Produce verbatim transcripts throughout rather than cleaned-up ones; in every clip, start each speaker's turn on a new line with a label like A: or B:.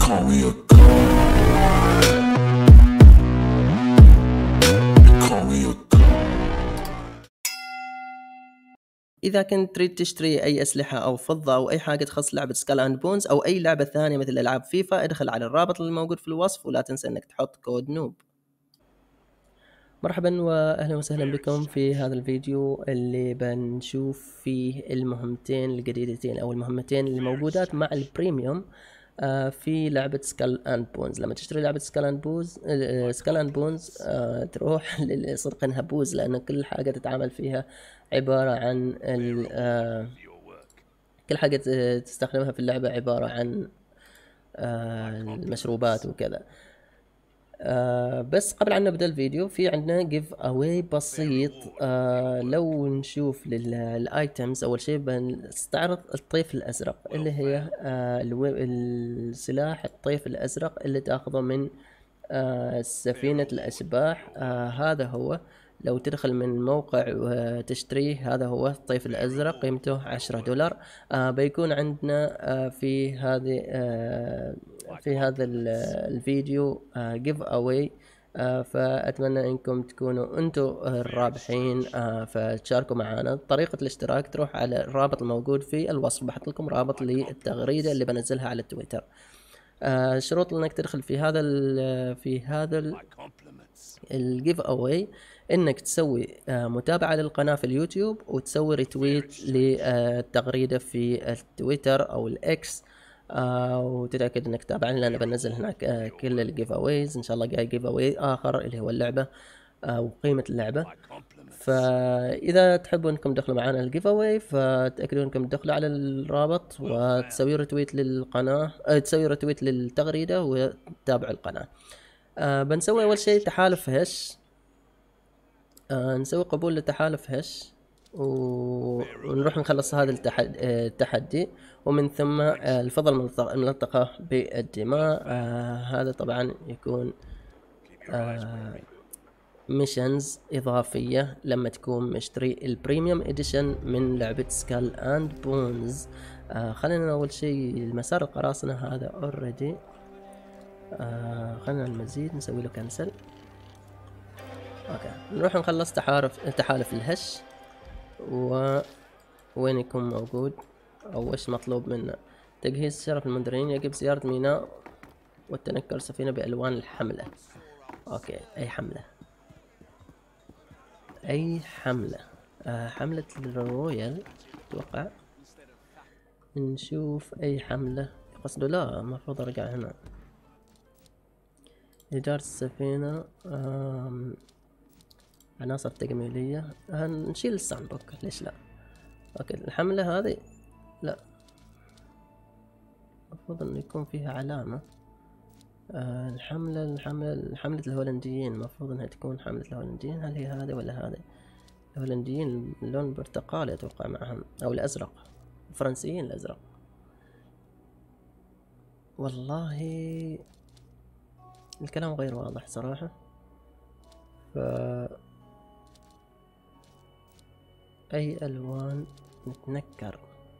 A: call me a god. You call me a god.
B: إذا كنت تريد تشتري أي أسلحة أو فضة أو أي حاجة تخص لعبة سكال أند بونز أو أي لعبة ثانية مثل ألعاب فيفا، ادخل على الرابط اللي موجود في الوصف ولا تنسى إنك تحط كود نوب. مرحبا وأهلا وسهلا بكم في هذا الفيديو اللي بنشوف فيه المهمتين الجديدتين أو المهمتين اللي موجودات مع البريميوم في لعبة سكال أند بونز. لما تشتري لعبة سكال أند بونز سكال أند بونز تروح لصدق إنها بوز، لأن كل حاجة تتعامل فيها عبارة عن كل حاجة تستخدمها في اللعبة عبارة عن المشروبات وكذا. آه بس قبل أن نبدأ الفيديو في عندنا جيف أواي بسيط. آه لو نشوف للآيتمز، أول شيء بنستعرض الطيف الأزرق اللي هي آه السلاح الطيف الأزرق اللي تأخذه من آه سفينة الأشباح. آه هذا هو، لو تدخل من موقع وتشتريه هذا هو الطيف الأزرق، قيمته عشرة دولار. آه بيكون عندنا آه في هذه آه في هذا الفيديو جيف اواي، فأتمنى انكم تكونوا انتم الرابحين. آه فتشاركوا معنا. طريقة الاشتراك تروح على الرابط الموجود في الوصف، بحط لكم رابط للتغريدة اللي بنزلها على التويتر. آه شروط انك تدخل في هذا في هذا الجيف اواي انك تسوي آه متابعة للقناة في اليوتيوب، وتسوي ريتويت للتغريدة في التويتر او الاكس، آه وتتأكد انك تابعني لان بنزل هناك آه كل الجيف اويز. ان شاء الله جاي جيف اوي اخر اللي هو اللعبة آه وقيمة اللعبة. فاذا تحبوا انكم تدخلوا معنا الجيف اوي فتأكدوا انكم تدخلوا على الرابط وتسوي ريتويت للقناة، آه تسوي ريتويت للتغريدة وتتابعوا القناة. آه بنسوي اول شيء تحالف هش، آه نسوي قبول لتحالف هش ونروح نخلص هذا التحدي، ومن ثم الفضة الملطخة بالدماء. آه هذا طبعا يكون آه ميشنز إضافية لما تكون مشتري البريميوم إديشن من لعبة سكال أند بونز. آه خلينا أول شيء المسار القراصنة هذا اوريدي. آه خلينا المزيد نسوي له كنسل. اوكي نروح نخلص تحالف تحالف الهش. و وين يكون موجود او وش مطلوب منا؟ تجهيز شرف المنذرين، يجب زيارة ميناء والتنكر سفينة بألوان الحملة. اوكي اي حملة اي حملة آه حملة الرويال اتوقع. نشوف اي حملة قصده. لا المفروض ارجع هنا. إدارة السفينة، آم عناصر تجميلية، نشيل الساند بوك ليش لا. اوكي الحملة هذه لا، المفروض انه يكون فيها علامة. آه الحملة الحملة حملة الهولنديين، المفروض انها تكون حملة الهولنديين. هل هي هذه ولا هذه؟ الهولنديين اللون البرتقالي اتوقع معهم، او الازرق. الفرنسيين الازرق. والله الكلام غير واضح صراحة. ف اي الوان نتنكر.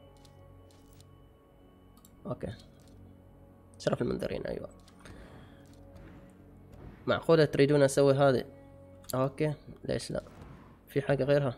B: اوكي شرف المنذرين ايوه. معقولة تريدون اسوي هذه؟ اوكي ليش لا، في حاجة غيرها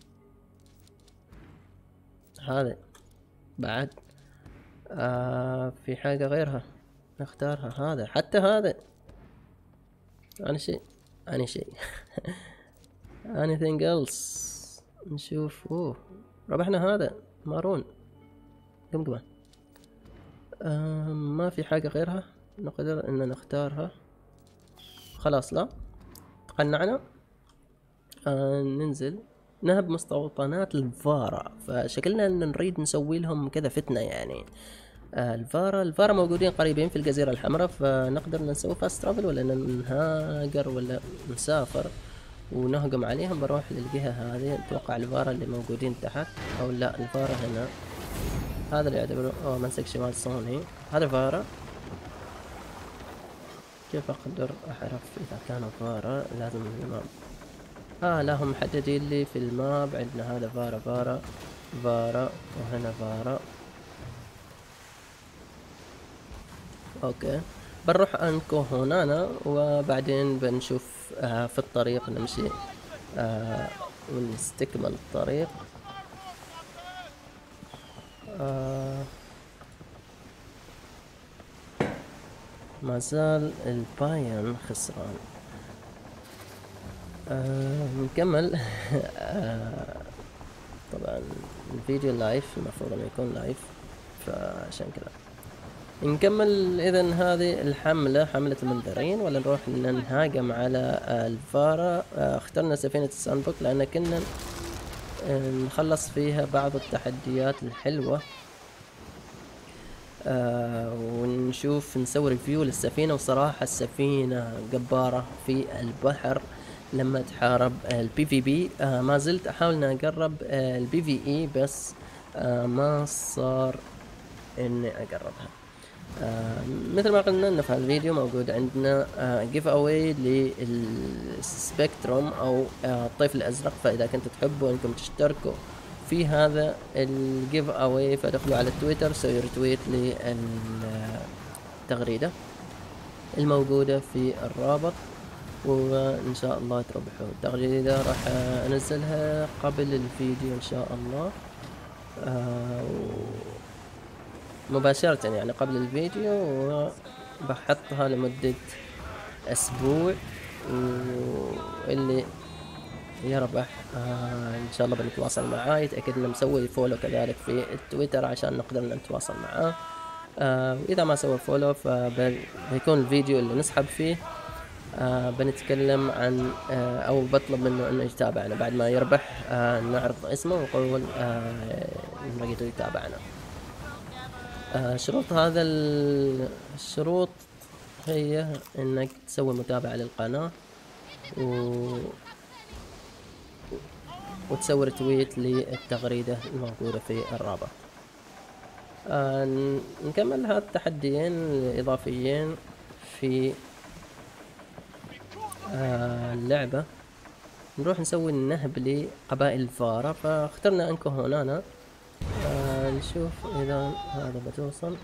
B: هذه بعد. آه في حاجة غيرها نختارها. هذا حتى هذا أنا شيء أنا شيء anything else. نشوف. اوه ربحنا هذا مارون قمقمة. آه ما في حاجة غيرها نقدر ان نختارها. خلاص لا تقنعنا. آه ننزل نهب مستوطنات الفارا، فشكلنا ان نريد نسوي لهم كذا فتنة يعني. آه الفارا الفارا موجودين قريبين في الجزيرة الحمراء، فنقدر نسوي فاست ترافل ولا نهاجر ولا نسافر ونهجم عليهم. بروح للجهة هذه اتوقع الفارا اللي موجودين تحت، او لا الفارا هنا. هذا اللي يعتبره اوه منسك شمال صوني. هذا فارا. كيف اقدر اعرف اذا كانوا فارا؟ لازم من الماب. اه لا هم محددين لي في الماب. عندنا هذا فارا فارا فارا وهنا فارا. اوكي، بنروح انكو هنا وبعدين بنشوف آه في الطريق نمشي آه ونستكمل الطريق. آه ما زال الباين خسران. آه نكمل. آه طبعا الفيديو لايف، المفروض انه يكون لايف، فعشان كذا نكمل. اذا هذه الحملة، حملة المنذرين، ولا نروح نهاجم على الفارا. آه اخترنا سفينة الساندبوك لان كنا نخلص فيها بعض التحديات الحلوة. آه ونشوف نسوي ريفيو للسفينة، وصراحة السفينة جبارة في البحر لما تحارب البي في بي. آه ما زلت احاول اني اقرب آه البي في اي، بس آه ما صار اني اقربها. آه مثل ما قلنا انه في الفيديو موجود عندنا آه جيف اواي للسبكتروم او آه الطيف الازرق، فاذا كنتوا تحبوا انكم تشتركوا في هذا الجيف اواي فدخلوا على تويتر، سووا ريتويت للتغريدة الموجودة في الرابط، وان شاء الله تربحوا. التغريدة راح انزلها قبل الفيديو ان شاء الله، آه مباشرة يعني قبل الفيديو، وبحطها لمدة اسبوع، واللي يربح آه ان شاء الله بنتواصل معاه. يتأكد انه مسوي فولو كذلك في التويتر عشان نقدر نتواصل معاه. آه واذا ما سوى فولو فبيكون الفيديو اللي نسحب فيه آه بنتكلم عن آه او بطلب منه انه يتابعنا بعد ما يربح. آه نعرض اسمه ونقول آه نريده يتابعنا. آه شروط هذا الشروط هي انك تسوي متابعة للقناة و... وتسوي رتويت للتغريدة الموجودة في الرابط. آه نكمل هذا التحديين الإضافيين في آه اللعبة. نروح نسوي النهب لقبائل الفارا، فاخترنا انكو هنا. آه نشوف اذا هذا بتوصل.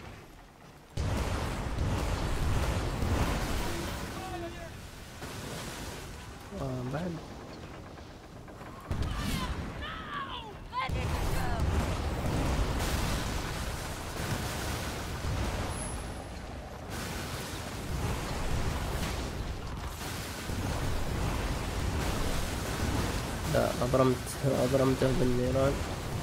B: آه بعد لا، أبرمت أبرمته بالنيران.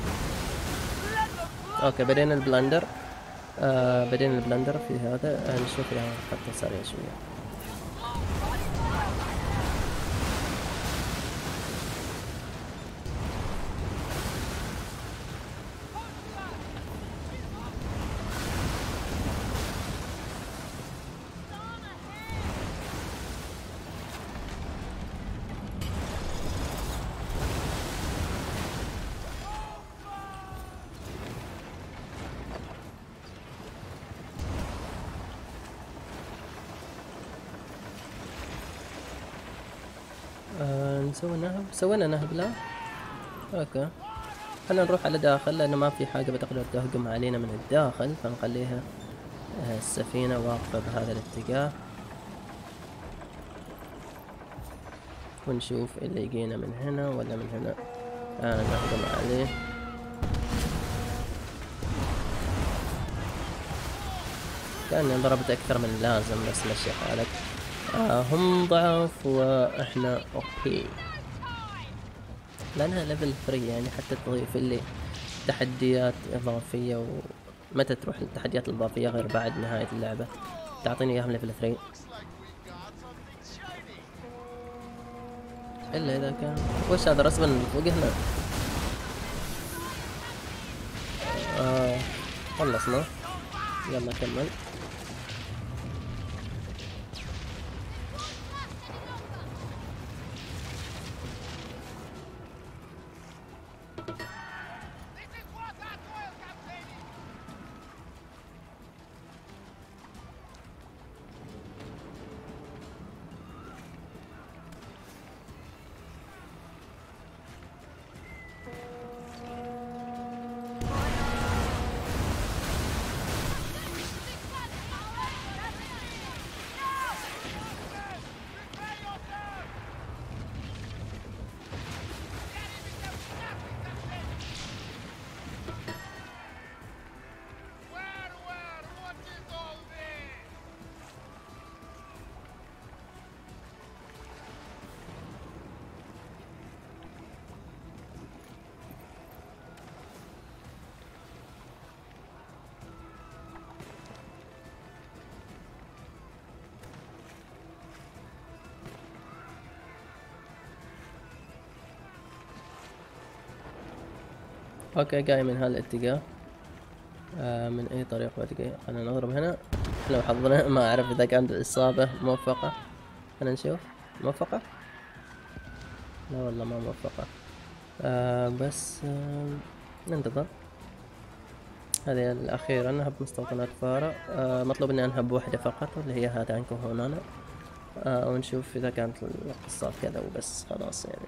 B: أوكي بدينا البلندر. آه بدينا البلندر في هذا. آه نشوف له خطة سريع شوية. آه نسوي نهب. سوينا نهب لا. اوكي خلينا نروح على داخل لانه ما في حاجة بتقدر تهجم علينا من الداخل، فنخليها آه السفينة واقفة بهذا الاتجاه، ونشوف اللي يجينا من هنا ولا من هنا. آه نهجم عليه. كأني ضربت أكثر من اللازم، بس مشي حالك. آه هم ضعف وإحنا أوكي، لأنها ليفل ثري يعني حتى تضيف لي تحديات إضافية. ومتى تروح التحديات الإضافية غير بعد نهاية اللعبة؟ تعطيني إياهم ليفل ثري، إلا إذا كان وش هذا رسما فوق هنا. آه خلصنا، يلا كمل. اوكي جاي من هالاتجاه. آه من اي طريق دقيقة، خلينا نضرب هنا. لو حظنا ما اعرف اذا كانت الاصابة موفقة. خلينا نشوف. موفقة؟ لا والله ما موفقة. آه بس آه ننتظر. هذه الأخيرة نهب مستوطنات فارا. آه مطلوب إني أنهب واحدة فقط واللي هي هذا عنكو هونانا. آه ونشوف إذا كانت القصات كذا وبس خلاص يعني.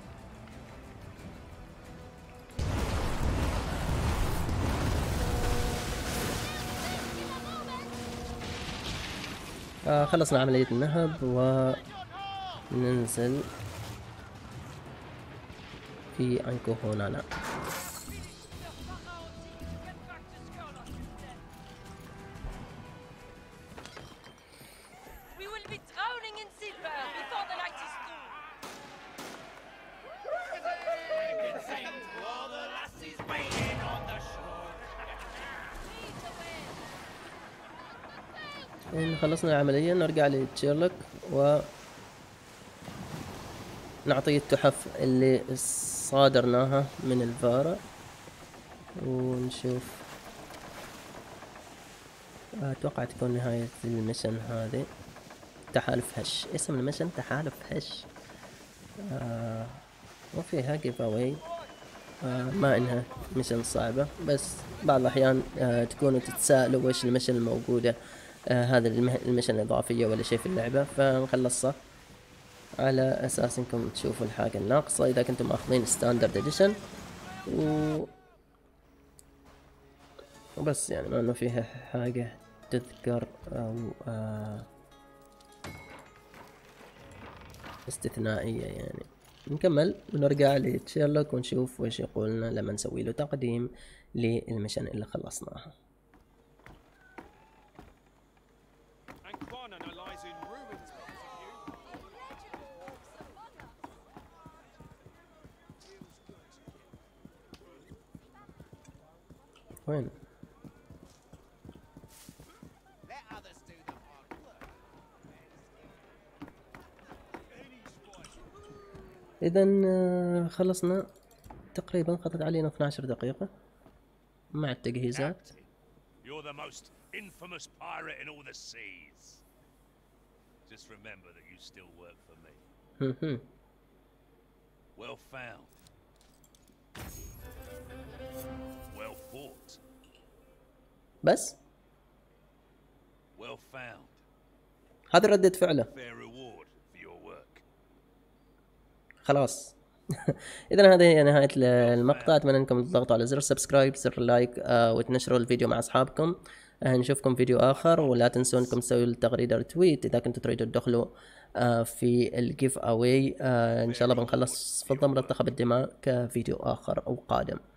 B: آه خلصنا عملية النهب وننزل في عنكو هونانا. إن خلصنا العملية نرجع لتشيرلوك و نعطيه التحف اللي صادرناها من الفارا ونشوف. اتوقع تكون نهاية المشن هذه. تحالف هش، اسم المشن تحالف هش. آه وفيها جيف اواي. آه ما انها مشن صعبة، بس بعض الاحيان آه تكونوا تتساءلوا وش المشن الموجودة. آه هذا المشن الاضافية ولا شيء في اللعبة، فنخلصها على اساس انكم تشوفوا الحاجة الناقصة اذا كنتم ماخذين ستاندرد اديشن. و وبس يعني ما انه فيها حاجة تذكر او آه استثنائية يعني. نكمل ونرجع لتشيرلوك ونشوف وش يقولنا لما نسوي له تقديم للمشن اللي خلصناها. وين؟ إذا خلصنا تقريبا، خطت علينا اثنتي عشرة دقيقة مع التجهيزات.
C: You're the most infamous pirate in all the seas. Just remember that you still work for me. Well found. Well fought.
B: بس
C: Well found.
B: هذه ردة فعله.
C: Fair reward for your work.
B: خلاص. إذا هذه هي نهاية المقطع. أتمنى أنكم تضغطوا على زر سبسكرايب، زر لايك، آه وتنشروا الفيديو مع أصحابكم. آه نشوفكم فيديو آخر، ولا تنسوا أنكم تسووا التغريدة رتويت إذا كنتوا تريدوا تدخلوا آه في الجيف أواي. آه إن شاء الله بنخلص في الضمن منتخب الدماء كفيديو آخر أو قادم.